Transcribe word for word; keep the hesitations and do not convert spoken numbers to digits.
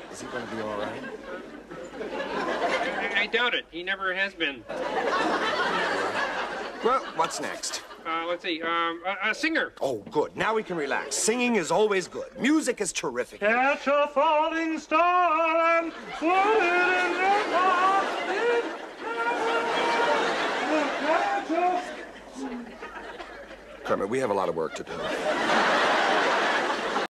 Is he going to be all right? I, I doubt it. He never has been. Well, what's next? Uh, let's see. Um, a, a singer. Oh, good. Now we can relax. Singing is always good. Music is terrific. Catch a falling star and put it in your pocket. Kermit, we have a lot of work to do.